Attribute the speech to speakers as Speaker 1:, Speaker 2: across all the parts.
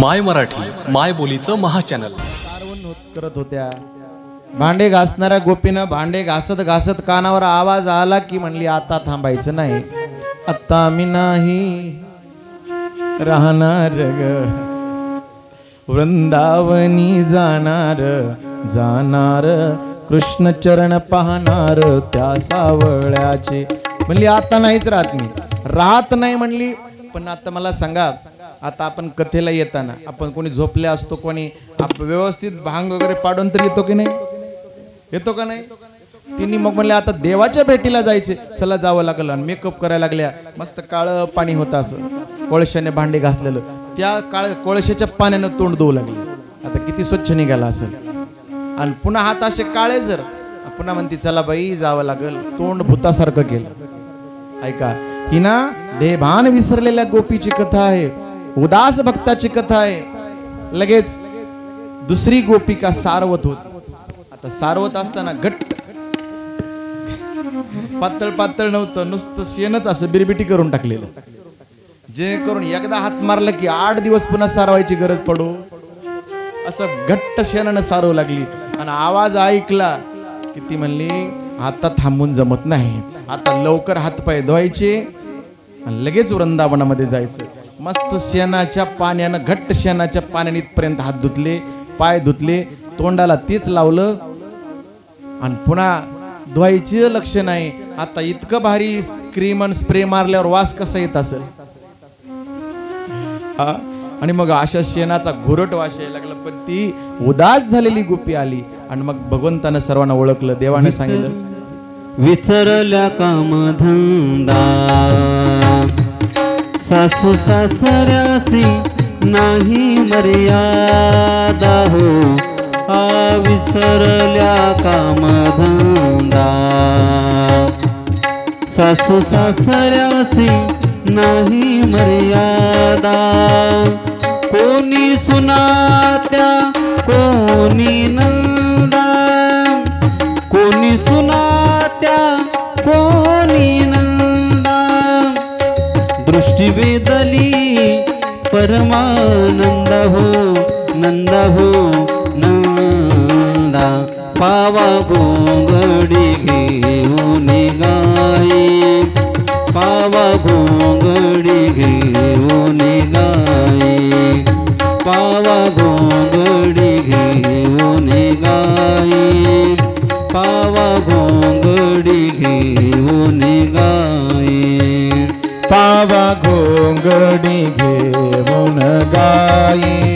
Speaker 1: माय मराठी माय बोलीचं महाचॅनल
Speaker 2: करत होत्या। भांडे घासणाऱ्या गोपीनं भांडे घासत घासत कानावर आवाज आला की म्हणली आता थांबायचं नाही, आता मी नाही राहणार ग, वृंदावनी जाणार जाणार, कृष्ण चरण पाहणार त्या सावळ्याचे। म्हणली आता नाहीच राहत, मी राहत नाही म्हणली। पण आता मला सांगा, आता आपण कथेला येताना आपण कोणी झोपले असतो, कोणी व्यवस्थित भांग वगैरे पाडून तर येतो की नाही, येतो का नाही? तिने मग म्हणले आता देवाच्या भेटीला जायचे, चला जावं लागलं। आणि मेकअप करायला लागल्या, मस्त काळं पाणी होतं असं कोळशाने भांडे घासलेलं, त्या कोळशाच्या पाण्यानं तोंड धुवू लागले। आता किती स्वच्छ निघाला असेल। आणि पुन्हा हात असे काळे, जर पुन्हा म्हणते चला बाई जावं लागल, तोंड भूतासारखं केलं। ऐका, ही ना देहभान विसरलेल्या गोपीची कथा आहे, उदास भक्ताची कथा आहे। लगेच दुसरी गोपिका सारवत होत। आता सारवत असताना घट्ट पातळ पातळ नव्हतं, नुसतं शेणच असं बिरबिटी करून टाकलेलं, जेणेकरून एकदा हात मारला की 8 दिवस पुन्हा सारवायची गरज पडो असं घट्ट शेणानं सारवू लागली। आणि आवाज ऐकला की ती म्हणली आता थांबून जमत नाही, आता लवकर हातपाय धुवायचे आणि लगेच वृंदावनामध्ये जायचं। मस्त शेणाच्या पाण्यानं, घट्ट शेणाच्या पाण्याने इथपर्यंत हात धुतले, पाय धुतले, तोंडाला तेच लावलं आणि पुन्हा धुवायचे लक्ष नाही। आता इतकं भारी क्रीम आणि स्प्रे मारल्यावर वास कसा येत असेल। आणि मग अशा शेणाचा घुरट वास यायला लागला। पण ती उदास झालेली गोपी आली आणि मग भगवंतानं सर्वांना ओळखलं। देवाने सांगितलं,
Speaker 3: विसरल्या कामधंदा, सासू सासऱ्यासी नाही मर्यादा हो, विसरल्या कामधंदा, सासू सासऱ्यासी नाही मर्यादा, कोणी सुनात्या कोणी नंदा, कोणी सुनात्या कोणी नंदा, दृष्टी वेदली परमानंद हो, नंदा हो नंदा, पावा गोंगडी घेऊन गाई, पावा गोंगडी घेऊन गाई, पावा गोंगडी घेऊन गाई, पावा गोंगडी घेऊन गाई,
Speaker 2: पावा घोंगडी घेऊन गाई,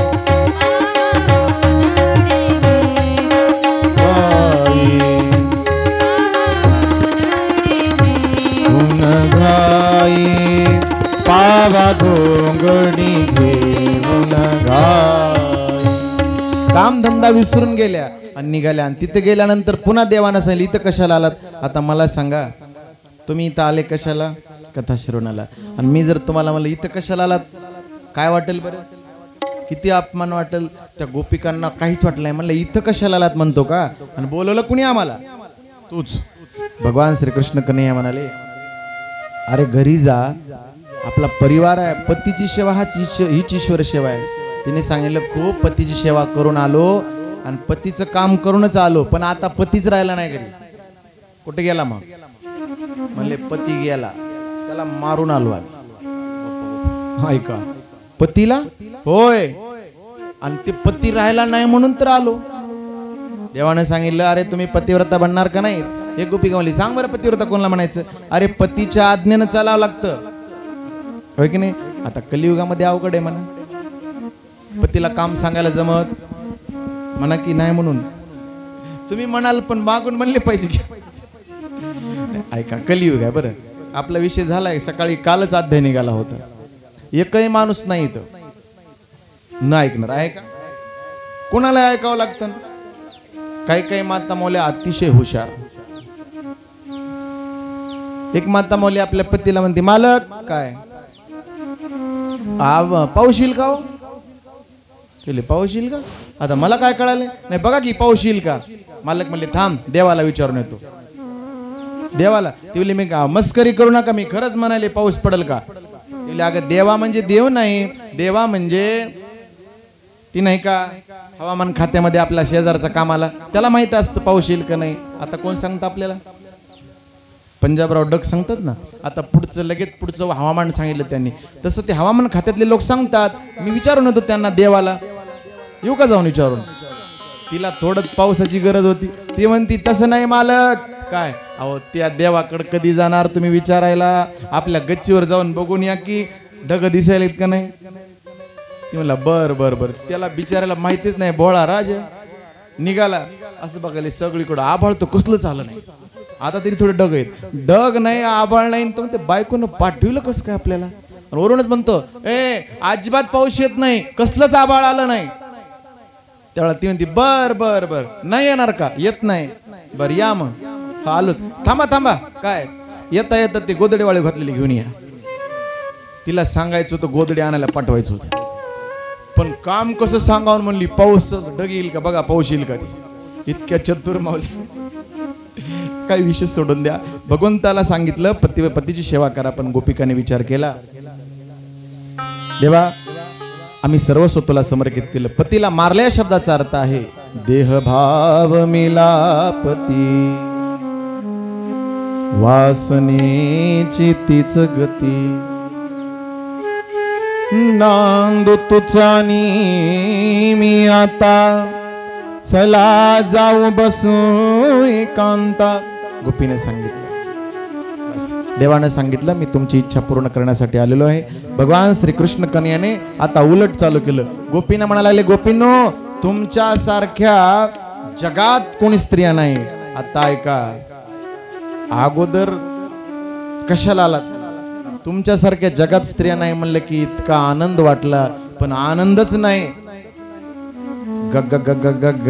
Speaker 2: पावा घोंगडी घेऊन गाई। काम धंदा विसरून गेल्या आणि निघाल्या। आणि तिथे गेल्यानंतर पुन्हा देवानं सांगितलं, इथं कशाला आलात? आता मला सांगा, तुम्ही इथं आले कशाला? कथा श्रवणाला। आणि मी जर तुम्हाला म्हणलं इथं कशाला आलात, काय वाटेल बरं? किती अपमान वाटेल? त्या गोपिकांना काहीच वाटलं नाही। म्हणलं इथं कशाला आलात म्हणतो का? आणि बोलवलं कुणी आम्हाला? तूच। भगवान श्रीकृष्ण कन्हैया म्हणाले, अरे घरी जा, आपला परिवार आहे, पतीची सेवा हीच ईश्वर सेवा आहे। तिने सांगितलं खूप पतीची सेवा करून आलो आणि पतीचं काम करूनच आलो, पण आता पतीच राहिला नाही घरी। कुठे गेला मग? म्हणले पती गेला, त्याला मारून आलो। ऐका, पतीला? होय। आणि ते पती राहिला नाही म्हणून तर आलो। देवाने सांगितलं, अरे तुम्ही पतिव्रता बनणार का नाही? एक गोपिका म्हणली, सांग बरं पतिव्रता कोणाला म्हणायचं? अरे पतीच्या आज्ञेनं चालावं लागतं, होय की नाही? आता कलियुगामध्ये अवघड आहे म्हणा, पतीला काम सांगायला जमत म्हणा की नाही? म्हणून तुम्ही म्हणाल पण मागून म्हणले पाहिजे। ऐका, कलियुग आहे बरं। आपला विषय झालाय, सकाळी कालच अध्याय निघाला होता। एकही माणूस नाही इथं न ऐकणार आहे का? कोणाला ऐकावं लागतं? काही काही माता मौल्या अतिशय हुशार। एक माता मौली आपल्या पतीला म्हणते, मालक काय पाऊस येईल का? हो केले पाऊस येईल का? आता मला काय कळाले नाही, बघा की पाऊस येईल का? मालक म्हणले थांब, देवाला विचारून येतो। देवाला ती मी मस्करी करू नका, मी खरंच म्हणाले पाऊस पडेल का? अगं देवा म्हणजे देव नाही, देवा म्हणजे ती नाही का हवामान खात्यामध्ये आपल्या शेजारचा कामाला, त्याला माहित असतं पाऊस येईल का नाही. आता कोण सांगतं आपल्याला? पंजाबराव डक सांगतात ना. आता लगेच पुढचं हवामान सांगितलं त्यांनी, तसं ते हवामान खात्यातले लोक सांगतात. मी विचारून होतो त्यांना, देवाला येऊ का जाऊन विचारून? तिला थोडं पावसाची गरज होती. ती म्हणती तसं नाही मालक. काय अहो, त्या देवाकडे कधी जाणार तुम्ही विचारायला? आपल्या गच्चीवर जाऊन बघून या की ढग दिसायला का नाही. ती म्हणला बर बर बर. त्याला बिचारायला माहितीच नाही, भोळा राज निघाला. असं बघायला सगळीकडं आभाळ तर कसलंच आलं नाही. आता तरी थोडे ढग आहेत. ढग नाही, आभाळ नाही, तर ते बायकोनं पाठविलं कसं काय आपल्याला? वरूनच म्हणतो अजिबात पाऊस येत नाही, कसलंच आभाळ आलं नाही. त्यावेळेला ती म्हणती बर बर बर, नाही येणार का? येत नाही. बर या मग. आलो. थांबा थांबा. काय येता येतात ते गोदडेवाळे घातलेली घेऊन या. तिला सांगायचं होतं गोदडे आणायला पाठवायचं होतं, पण काम कसं सांगावं म्हणली. पाऊस ढग येईल का बघा, पाऊस येईल का? इतक्या चतुर मावली. काही विषय सोडून द्या. भगवंताला सांगितलं पतीची सेवा करा, पण गोपिकाने विचार केला, देवा आम्ही सर्वस्व तुला समर्पित केलं. पतीला मारल्या शब्दाचा अर्थ आहे देहभाव मिलापती, वासनेची तीच गती. नांदू तुझा मी आता, चला जाऊ बसू एकांता. गोपीने सांगितलं, देवानं सांगितलं मी तुमची इच्छा पूर्ण करण्यासाठी आलेलो आहे. भगवान श्रीकृष्ण कन्याने आता उलट चालू केलं. गोपीने म्हणायला लागले, गोपींनो तुमच्या सारख्या जगात कोणी स्त्रिया नाही. आता ऐका, अगोदर कशाला आलात? तुमच्यासारख्या जगात स्त्रिया नाही म्हणलं की इतका आनंद वाटला, पण आनंदच नाही. गग गग गग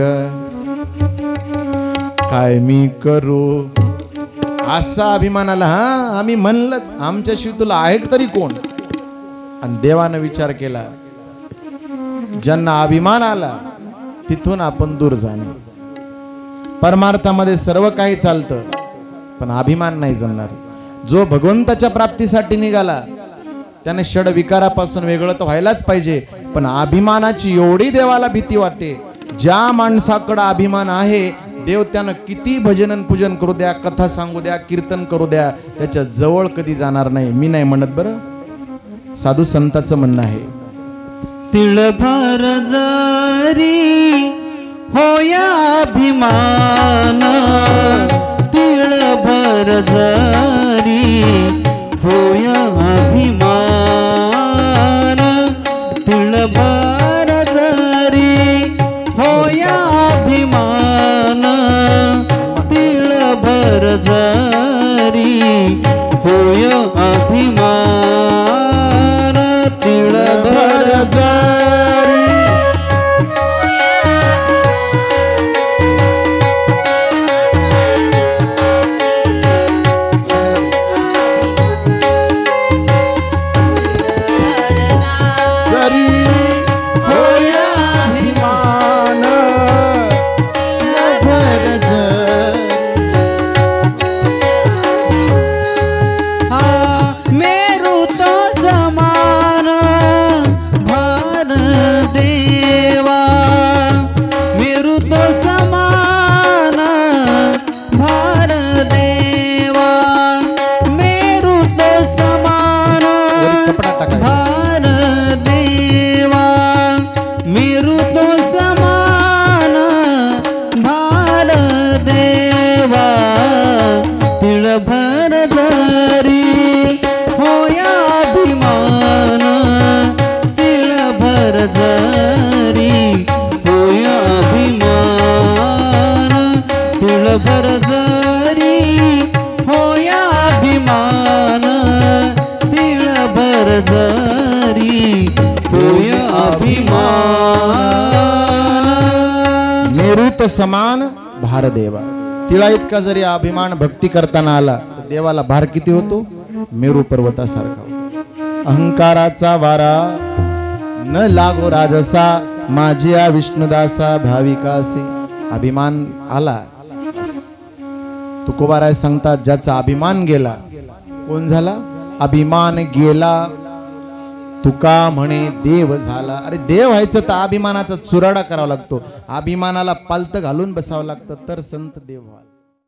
Speaker 2: काय मी करू असा अभिमान आला. हा आम्ही म्हणलंच, आमच्याशी तुला आहे तरी कोण? आणि देवानं विचार केला, ज्यांना अभिमान आला तिथून आपण दूर जाणे. परमार्थामध्ये सर्व काही चालतं, पण अभिमान नाही जमणार. जो भगवंताच्या प्राप्तीसाठी निघाला त्याने षड विकारापासून वेगळं तर व्हायलाच पाहिजे, पण अभिमानाची एवढी देवाला भीती वाटते. ज्या माणसाकडे अभिमान आहे, देव त्यानं किती भजन पूजन करू द्या, कथा सांगू द्या, कीर्तन करू द्या, त्याच्या जवळ कधी जाणार नाही. मी नाही म्हणत बरं, साधू संतांचं म्हणणं आहे.
Speaker 3: तिळभर जरी होया अभिमान, तिळभर जरी होया अभिमान, तिळभर जरी होया अभिमान, तिळभर जरी होय अभिमान, तिळभर जरी
Speaker 2: समान भार देवा. तिला इतका जरी अभिमान भक्ती करताना आला तर देवाला भार किती होतो? मेरू पर्वतासारखा. अहंकाराचा वारा न लागो राजसा, माझी विष्णुदासा भाविकासी. अभिमान आला, तुकोबाराय सांगतात ज्याचा अभिमान गेला. कोण झाला? अभिमान गेला तुका म्हणे देव झाला. अरे देव व्हायचं तर अभिमानाचा चुराडा करावा लागतो, अभिमानाला पालत घालून बसावं लागतं, तर संत देव व्हाल.